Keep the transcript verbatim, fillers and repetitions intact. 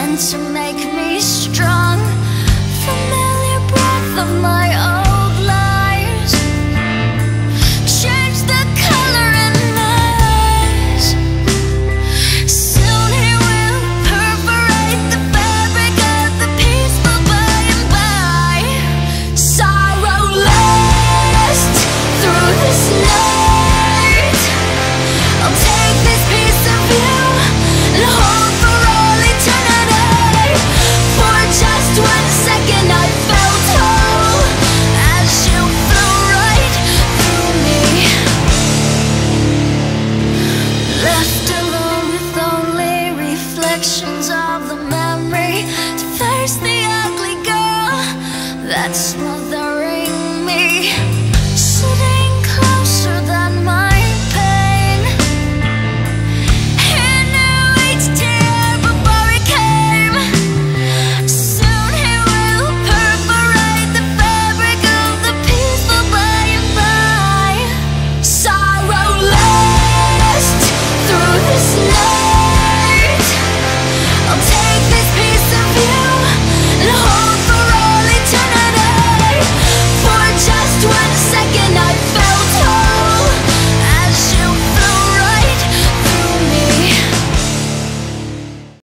meant to make me strong. Familiar breath of my old lies, change the color in my eyes. Soon he will perforate the fabric of the peaceful by and by. Sorrow lasts through this night. I'll take this piece of you and hold for all eternity. For just one second I felt whole as you flew right through me. Left alone with only reflections of the memory to face the ugly girl that's smothering me.